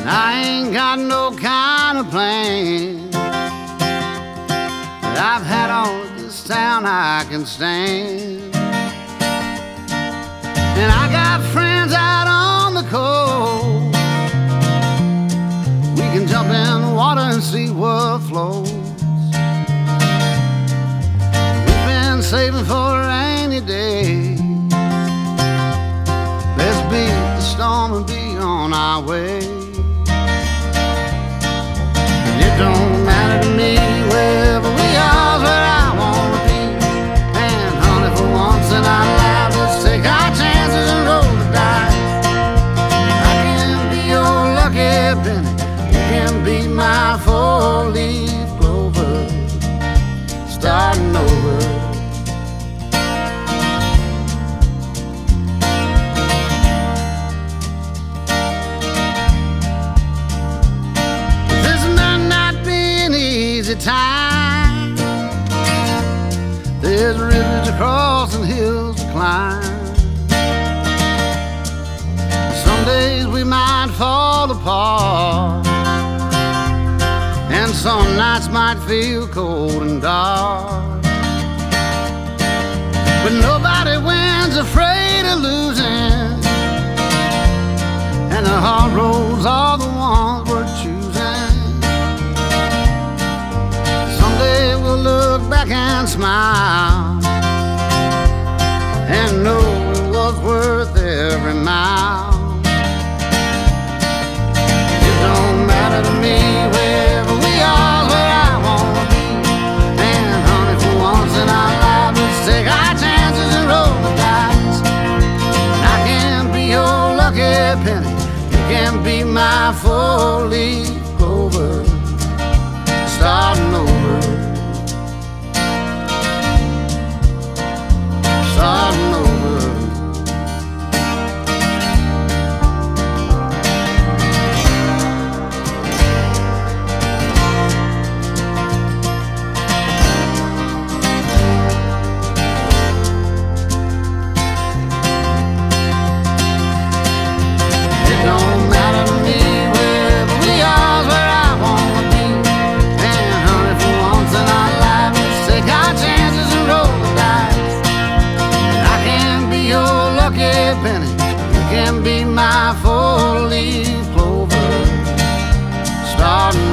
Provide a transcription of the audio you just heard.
I ain't got no kind of plan, but I've had all of this town I can stand. And I got friends out on the coast. We can jump in the water and see what flows. We've been saving for a rainy day. Let's beat the storm and be on our way. And it don't matter to me wherever we are, where I wanna be. And honey, for once in our lives, let's take our chances and roll the dice. I can be your lucky penny, you can be my four-leaf clover, starting over. Time. There's rivers to cross and hills to climb. Some days we might fall apart, and some nights might feel cold and dark. But nobody wins afraid of losing, and the hard roads are the ones we're choosing. We'll look back and smile and know it was worth every mile. It don't matter to me wherever we are, where I wanna be. And honey, for once in our lives, let's take our chances and roll the dice. I can be your lucky penny, you can be my four-leaf clover, starting over. Starting over. It don't matter to me wherever we are, where I wanna be. And honey, for once in our lives, let's take our chances and roll the dice. Your lucky penny, you can be my four-leaf clover, starting